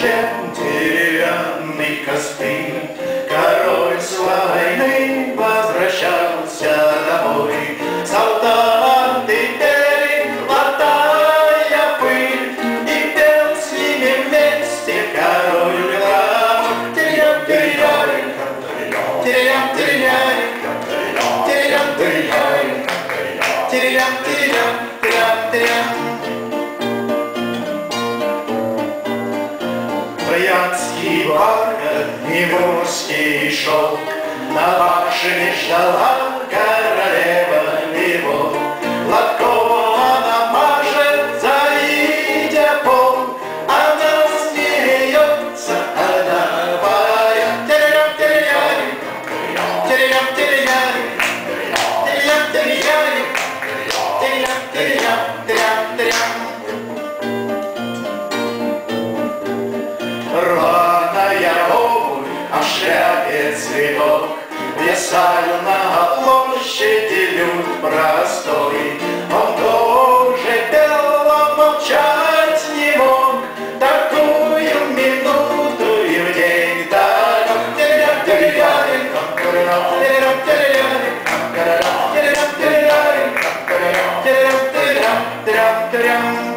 шлем деревянный косты. Король с войны возвращался домой. Солдаты пели, глотая пыль, и пел с ними вместе король граф. Терем-терем, терем-терем, терем-терем, терем-терем, терем-терем. Троянский бархат и морский шелк, на башне ждала королева его. Лотком она мажет, заидя пол, она смеется, она поет. Терем-терем, терем-терем, терем-терем, терем-терем, терем-терем. Рваная обувь, а в шляпе цветок, плясали на площади люд простой. Он тоже пел, а молчать не мог, такую минуту и в день далек. Терем-терем, терем-терем, терем-терем, терем-терем.